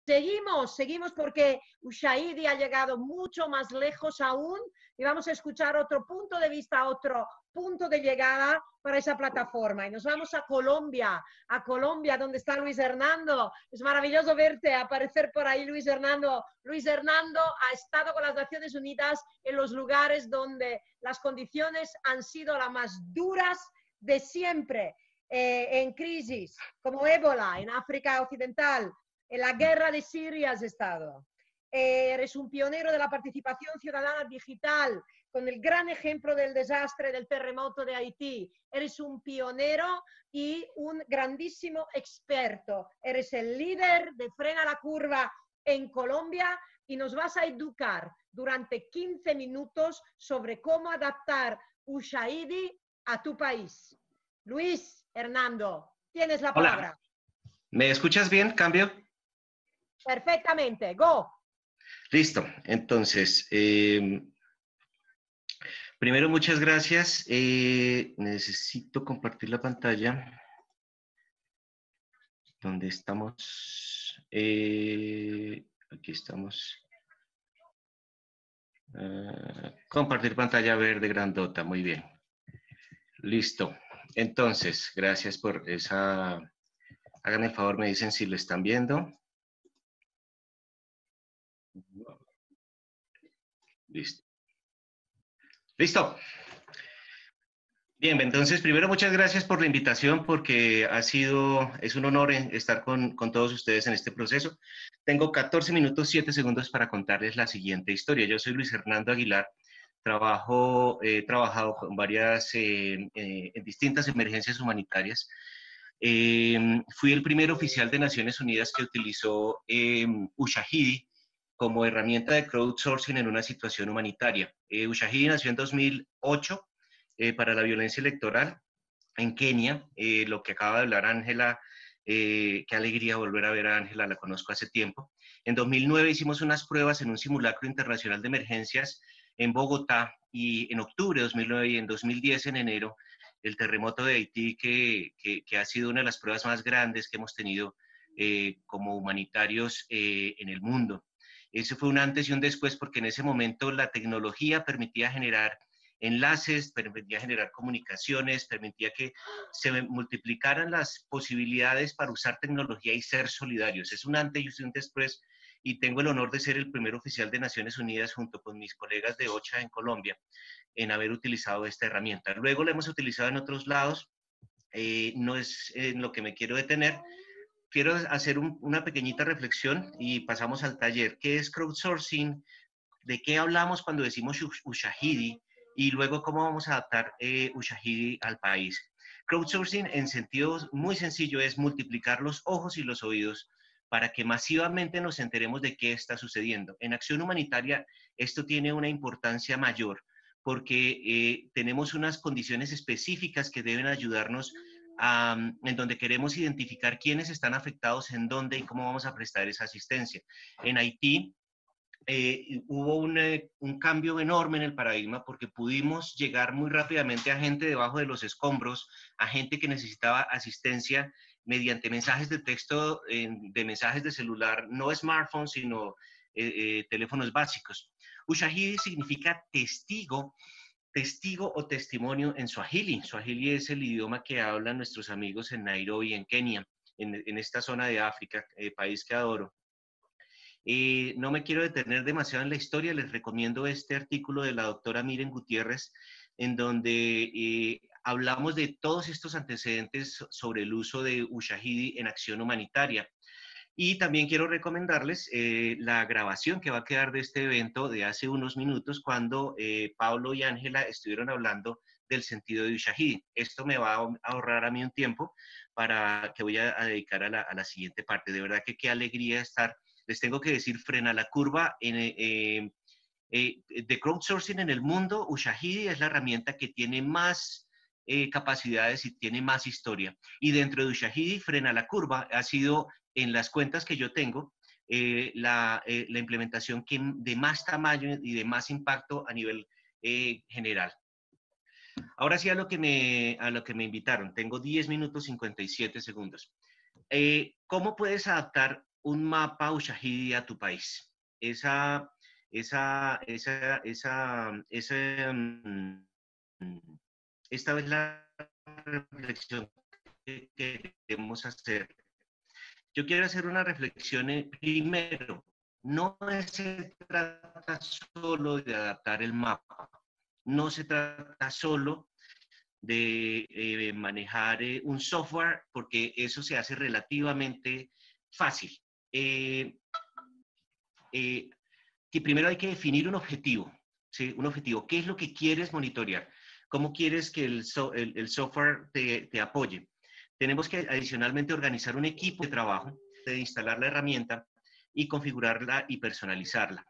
Seguimos porque Ushahidi ha llegado mucho más lejos aún y vamos a escuchar otro punto de vista, otro punto de llegada para esa plataforma. Y nos vamos a Colombia, donde está Luis Hernando. Es maravilloso verte aparecer por ahí, Luis Hernando. Luis Hernando ha estado con las Naciones Unidas en los lugares donde las condiciones han sido las más duras de siempre, en crisis, como ébola en África Occidental. En la guerra de Siria has estado. Eres un pionero de la participación ciudadana digital, con el gran ejemplo del desastre del terremoto de Haití. Eres un pionero y un grandísimo experto. Eres el líder de Frena la Curva en Colombia y nos vas a educar durante 15 minutos sobre cómo adaptar Ushahidi a tu país. Luis Hernando, tienes la Hola, palabra. ¿me escuchas bien? ¿Cambio? Perfectamente, go. Listo. Entonces, primero, muchas gracias. Necesito compartir la pantalla. ¿Dónde estamos? Aquí estamos. Compartir pantalla verde grandota. Muy bien. Listo. Entonces, gracias por esa... Háganme el favor, me dicen si lo están viendo. Listo. Listo. Bien, entonces primero muchas gracias por la invitación porque es un honor estar con todos ustedes en este proceso. Tengo 14 minutos 7 segundos para contarles la siguiente historia. Yo soy Luis Hernando Aguilar, he trabajado con en distintas emergencias humanitarias. Fui el primer oficial de Naciones Unidas que utilizó Ushahidi como herramienta de crowdsourcing en una situación humanitaria. Ushahidi nació en 2008 para la violencia electoral en Kenia, lo que acaba de hablar Ángela, qué alegría volver a ver a Ángela, la conozco hace tiempo. En 2009 hicimos unas pruebas en un simulacro internacional de emergencias en Bogotá y en octubre de 2009 y en 2010, en enero, el terremoto de Haití, que ha sido una de las pruebas más grandes que hemos tenido como humanitarios en el mundo. Ese fue un antes y un después porque en ese momento la tecnología permitía generar enlaces, permitía generar comunicaciones, permitía que se multiplicaran las posibilidades para usar tecnología y ser solidarios. Es un antes y un después y tengo el honor de ser el primer oficial de Naciones Unidas junto con mis colegas de OCHA en Colombia en haber utilizado esta herramienta. Luego la hemos utilizado en otros lados, no es en lo que me quiero detener. Quiero hacer una pequeñita reflexión y pasamos al taller. ¿Qué es crowdsourcing? ¿De qué hablamos cuando decimos Ushahidi? Y luego, ¿cómo vamos a adaptar Ushahidi al país? Crowdsourcing, en sentido muy sencillo, es multiplicar los ojos y los oídos para que masivamente nos enteremos de qué está sucediendo. En acción humanitaria, esto tiene una importancia mayor porque tenemos unas condiciones específicas que deben ayudarnos en donde queremos identificar quiénes están afectados, en dónde y cómo vamos a prestar esa asistencia. En Haití, hubo un cambio enorme en el paradigma porque pudimos llegar muy rápidamente a gente debajo de los escombros, a gente que necesitaba asistencia mediante mensajes de texto, de mensajes de celular, no smartphones, sino teléfonos básicos. Ushahidi significa testigo o testimonio en Swahili. Swahili es el idioma que hablan nuestros amigos en Nairobi, en Kenia, en esta zona de África, país que adoro. No me quiero detener demasiado en la historia, les recomiendo este artículo de la doctora Miren Gutiérrez, en donde hablamos de todos estos antecedentes sobre el uso de Ushahidi en acción humanitaria. Y también quiero recomendarles la grabación que va a quedar de este evento de hace unos minutos, cuando Pablo y Ángela estuvieron hablando del sentido de Ushahidi. Esto me va a ahorrar a mí un tiempo para que voy a dedicar a la siguiente parte. De verdad que qué alegría estar. Les tengo que decir, frena la curva de crowdsourcing en el mundo. Ushahidi es la herramienta que tiene más capacidades y tiene más historia. Y dentro de Ushahidi, frena la curva ha sido, en las cuentas que yo tengo, la implementación de más tamaño y de más impacto a nivel general. Ahora sí a lo que me invitaron. Tengo 10 minutos 57 segundos. ¿Cómo puedes adaptar un mapa Ushahidi a tu país. Esa, esa, esta vez la reflexión que queremos hacer. Yo quiero hacer una reflexión primero. No se trata solo de adaptar el mapa, no se trata solo de manejar un software, porque eso se hace relativamente fácil. Que primero hay que definir un objetivo, ¿sí? Un objetivo. ¿Qué es lo que quieres monitorear? ¿Cómo quieres que el software te apoye? Tenemos que adicionalmente organizar un equipo de trabajo, de instalar la herramienta y configurarla y personalizarla.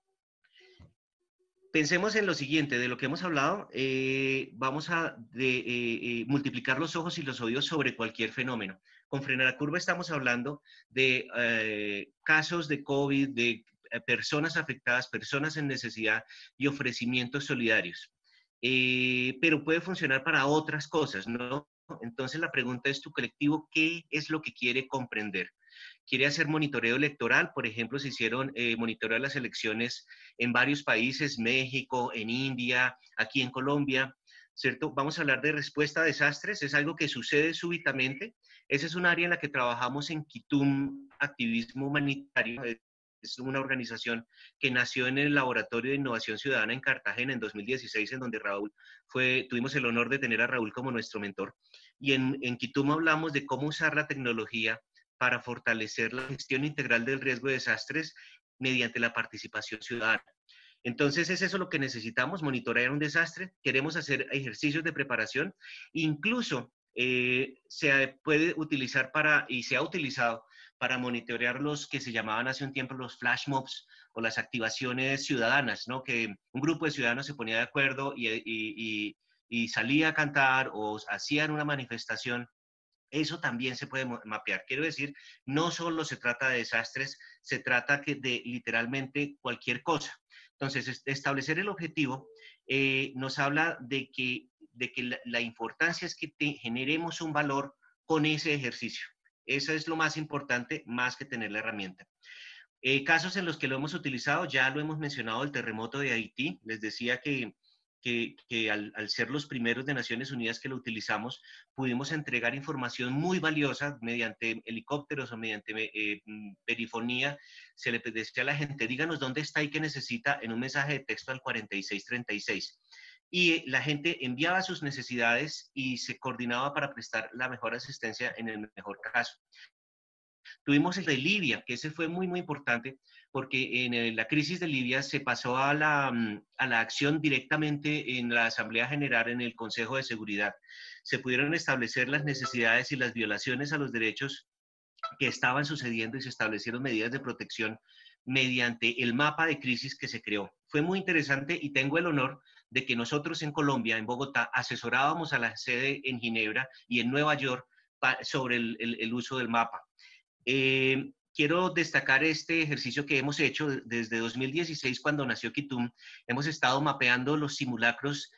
Pensemos en lo siguiente, de lo que hemos hablado, vamos a multiplicar los ojos y los oídos sobre cualquier fenómeno. Con Frenar la Curva estamos hablando de casos de COVID, de personas afectadas, personas en necesidad y ofrecimientos solidarios. Pero puede funcionar para otras cosas, ¿no? Entonces la pregunta es, ¿tu colectivo qué es lo que quiere comprender? ¿Quiere hacer monitoreo electoral? Por ejemplo, se hicieron monitoreo de las elecciones en varios países, México, en India, aquí en Colombia, ¿cierto? Vamos a hablar de respuesta a desastres, es algo que sucede súbitamente. Esa es un área en la que trabajamos en Kitum, Activismo Humanitario. Es una organización que nació en el Laboratorio de Innovación Ciudadana en Cartagena en 2016, en donde tuvimos el honor de tener a Raúl como nuestro mentor. Y en Kitum hablamos de cómo usar la tecnología para fortalecer la gestión integral del riesgo de desastres mediante la participación ciudadana. Entonces, ¿es eso lo que necesitamos? Monitorear un desastre. Queremos hacer ejercicios de preparación. Incluso se puede utilizar y se ha utilizado para monitorear los que se llamaban hace un tiempo los flash mobs o las activaciones ciudadanas, ¿no? Que un grupo de ciudadanos se ponía de acuerdo y salía a cantar o hacían una manifestación. Eso también se puede mapear. Quiero decir, no solo se trata de desastres, se trata de literalmente cualquier cosa. Entonces, establecer el objetivo nos habla de que la importancia es que generemos un valor con ese ejercicio. Eso es lo más importante, más que tener la herramienta. Casos en los que lo hemos utilizado, ya lo hemos mencionado, el terremoto de Haití. Les decía que al ser los primeros de Naciones Unidas que lo utilizamos, pudimos entregar información muy valiosa mediante helicópteros o mediante perifonía. Se le decía a la gente, díganos dónde está y qué necesita en un mensaje de texto al 4636. Y la gente enviaba sus necesidades y se coordinaba para prestar la mejor asistencia en el mejor caso. Tuvimos el de Libia, que ese fue muy, muy importante, porque en la crisis de Libia se pasó a la acción directamente en la Asamblea General, en el Consejo de Seguridad. Se pudieron establecer las necesidades y las violaciones a los derechos que estaban sucediendo y se establecieron medidas de protección mediante el mapa de crisis que se creó. Fue muy interesante y tengo el honor de que nosotros en Colombia, en Bogotá, asesorábamos a la sede en Ginebra y en Nueva York sobre el uso del mapa. Quiero destacar este ejercicio que hemos hecho desde 2016, cuando nació Kitum. Hemos estado mapeando los simulacros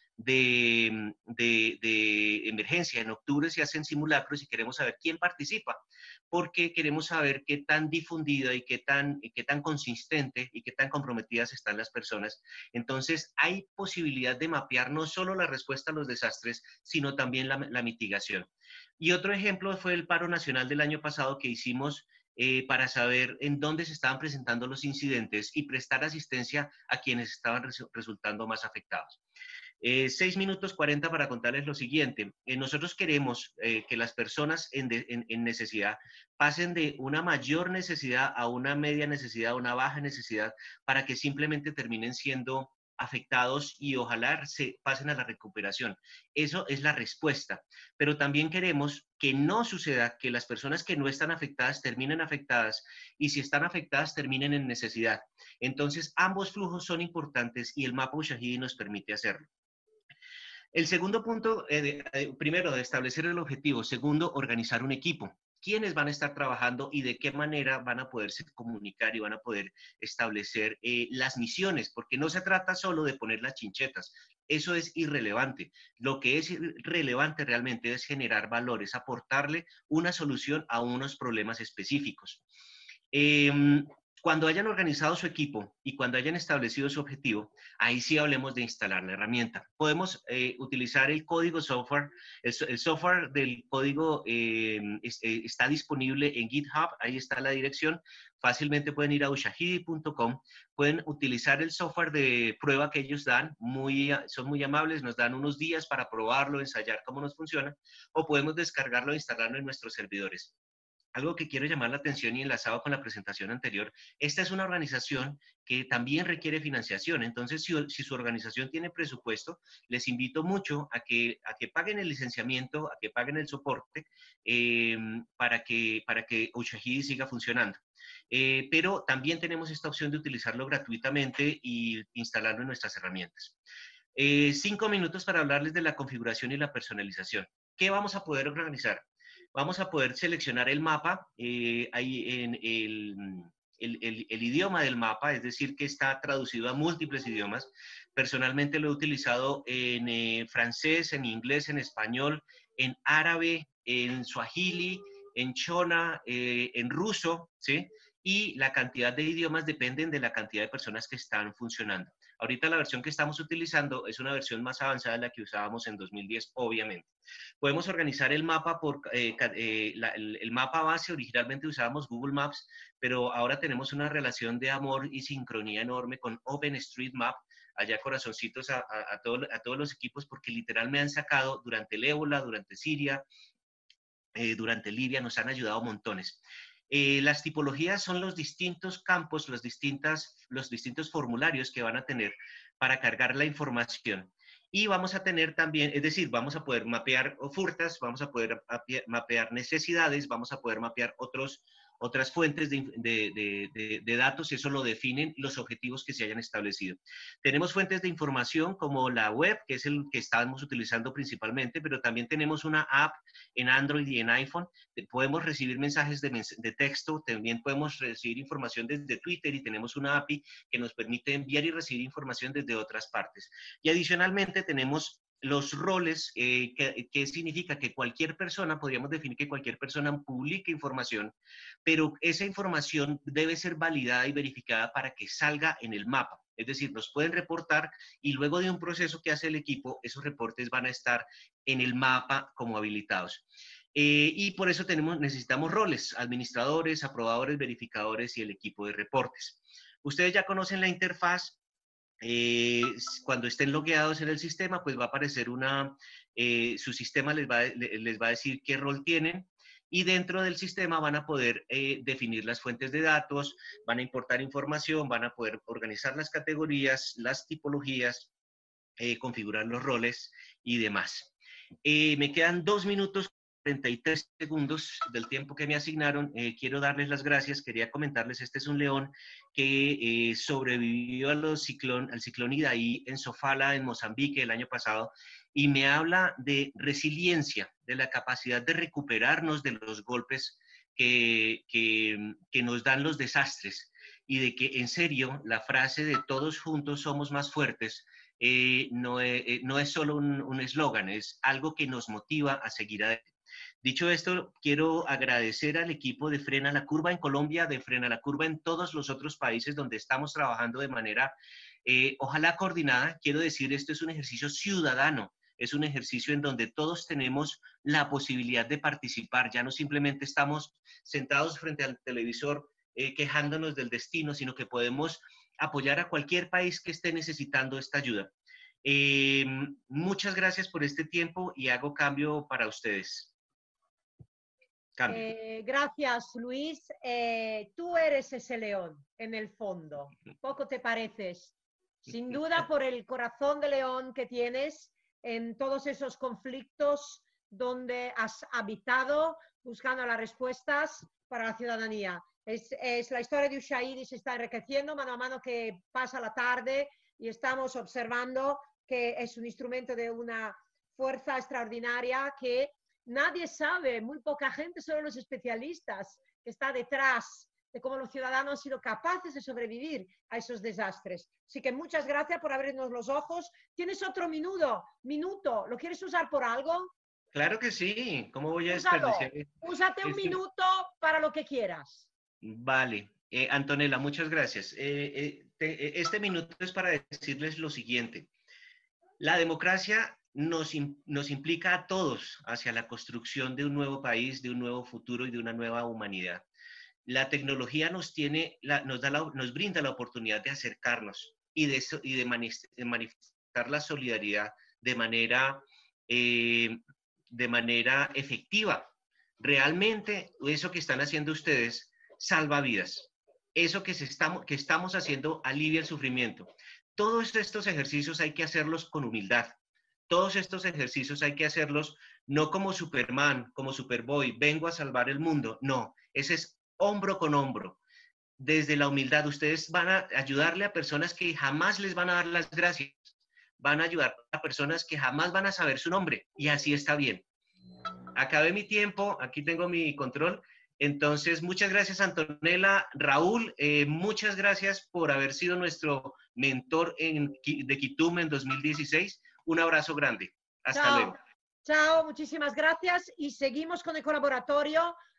de emergencia. En octubre se hacen simulacros y queremos saber quién participa, porque queremos saber qué tan difundida y qué tan consistente y qué tan comprometidas están las personas. Entonces, hay posibilidad de mapear no solo la respuesta a los desastres, sino también la mitigación. Y otro ejemplo fue el paro nacional del año pasado que hicimos para saber en dónde se estaban presentando los incidentes y prestar asistencia a quienes estaban resultando más afectados. 6 minutos 40 para contarles lo siguiente. Nosotros queremos que las personas en necesidad pasen de una mayor necesidad a una media necesidad, a una baja necesidad, para que simplemente terminen siendo afectados y ojalá se pasen a la recuperación. Eso es la respuesta. Pero también queremos que no suceda que las personas que no están afectadas terminen afectadas y si están afectadas terminen en necesidad. Entonces, ambos flujos son importantes y el mapa Ushahidi nos permite hacerlo. El segundo punto, primero, de establecer el objetivo. Segundo, organizar un equipo. ¿Quiénes van a estar trabajando y de qué manera van a poderse comunicar y van a poder establecer las misiones? Porque no se trata solo de poner las chinchetas. Eso es irrelevante. Lo que es relevante realmente es generar valores, aportarle una solución a unos problemas específicos. Cuando hayan organizado su equipo y cuando hayan establecido su objetivo, ahí sí hablemos de instalar la herramienta. Podemos utilizar el código software. El software del código está disponible en GitHub. Ahí está la dirección. Fácilmente pueden ir a ushahidi.com. Pueden utilizar el software de prueba que ellos dan. Son muy amables. Nos dan unos días para probarlo, ensayar cómo nos funciona. O podemos descargarlo e instalarlo en nuestros servidores. Algo que quiero llamar la atención y enlazado con la presentación anterior, esta es una organización que también requiere financiación. Entonces, si su organización tiene presupuesto, les invito mucho a que paguen el licenciamiento, a que paguen el soporte para que Ushahidi siga funcionando. Pero también tenemos esta opción de utilizarlo gratuitamente y instalarlo en nuestras herramientas. 5 minutos para hablarles de la configuración y la personalización. ¿Qué vamos a poder organizar? Vamos a poder seleccionar el mapa, ahí en el idioma del mapa, es decir, que está traducido a múltiples idiomas. Personalmente lo he utilizado en francés, en inglés, en español, en árabe, en suajili, en chona, en ruso, ¿sí? Y la cantidad de idiomas dependen de la cantidad de personas que están funcionando. Ahorita la versión que estamos utilizando es una versión más avanzada de la que usábamos en 2010, obviamente. Podemos organizar el mapa por el mapa base. Originalmente usábamos Google Maps, pero ahora tenemos una relación de amor y sincronía enorme con OpenStreetMap. Allá corazoncitos a todos los equipos, porque literal me han sacado durante el ébola, durante Siria, durante Libia, nos han ayudado montones. Las tipologías son los distintos campos, los distintos formularios que van a tener para cargar la información. Y vamos a tener también, es decir, vamos a poder mapear ofertas, vamos a poder mapear necesidades, vamos a poder mapear otras fuentes de datos, y eso lo definen los objetivos que se hayan establecido. Tenemos fuentes de información como la web, que es el que estamos utilizando principalmente, pero también tenemos una app en Android y en iPhone. Podemos recibir mensajes de texto, también podemos recibir información desde Twitter, y tenemos una API que nos permite enviar y recibir información desde otras partes. Y adicionalmente tenemos los roles, que significa que cualquier persona, podríamos definir que cualquier persona publique información, pero esa información debe ser validada y verificada para que salga en el mapa. Es decir, nos pueden reportar y luego de un proceso que hace el equipo, esos reportes van a estar en el mapa como habilitados. Y por eso necesitamos roles: administradores, aprobadores, verificadores y el equipo de reportes. Ustedes ya conocen la interfaz. Cuando estén logueados en el sistema, pues va a aparecer su sistema les va a decir qué rol tienen, y dentro del sistema van a poder definir las fuentes de datos, van a importar información, van a poder organizar las categorías, las tipologías, configurar los roles y demás. Me quedan 2 minutos 33 segundos del tiempo que me asignaron. Quiero darles las gracias. Quería comentarles, este es un león que sobrevivió al ciclón Idai en Sofala, en Mozambique, el año pasado, y me habla de resiliencia, de la capacidad de recuperarnos de los golpes que nos dan los desastres, y de que en serio la frase de todos juntos somos más fuertes no es solo un eslogan, es algo que nos motiva a seguir adelante. Dicho esto, quiero agradecer al equipo de Frena la Curva en Colombia, de Frena la Curva en todos los otros países donde estamos trabajando de manera, ojalá coordinada. Quiero decir, esto es un ejercicio ciudadano, es un ejercicio en donde todos tenemos la posibilidad de participar. Ya no simplemente estamos sentados frente al televisor quejándonos del destino, sino que podemos apoyar a cualquier país que esté necesitando esta ayuda. Muchas gracias por este tiempo y hago cambio para ustedes. Gracias, Luis. Tú eres ese león, en el fondo. Poco te pareces. Sin duda, por el corazón de león que tienes en todos esos conflictos donde has habitado buscando las respuestas para la ciudadanía. Es la historia de Ushahidi, se está enriqueciendo mano a mano que pasa la tarde, y estamos observando que es un instrumento de una fuerza extraordinaria que nadie sabe, muy poca gente, solo los especialistas, que está detrás de cómo los ciudadanos han sido capaces de sobrevivir a esos desastres. Así que muchas gracias por abrirnos los ojos. ¿Tienes otro minuto? ¿Lo quieres usar por algo? Claro que sí. ¿Cómo voy a Úsalo. desperdiciar? Úsate un minuto para lo que quieras. Vale. Antonella, muchas gracias. Este minuto es para decirles lo siguiente. La democracia nos implica a todos hacia la construcción de un nuevo país, de un nuevo futuro y de una nueva humanidad. La tecnología nos brinda la oportunidad de acercarnos y de manifestar la solidaridad eh, de manera efectiva. Realmente eso que están haciendo ustedes salva vidas. Eso que estamos haciendo alivia el sufrimiento. Todos estos ejercicios hay que hacerlos con humildad. Todos estos ejercicios hay que hacerlos no como Superman, como Superboy, vengo a salvar el mundo. No, ese es hombro con hombro. Desde la humildad, ustedes van a ayudarle a personas que jamás les van a dar las gracias. Van a ayudar a personas que jamás van a saber su nombre. Y así está bien. Acabé mi tiempo, aquí tengo mi control. Entonces, muchas gracias, Antonella. Raúl, muchas gracias por haber sido nuestro mentor de Kitum en 2016. Un abrazo grande. Hasta Chao, luego. chao, muchísimas gracias y seguimos con el colaboratorio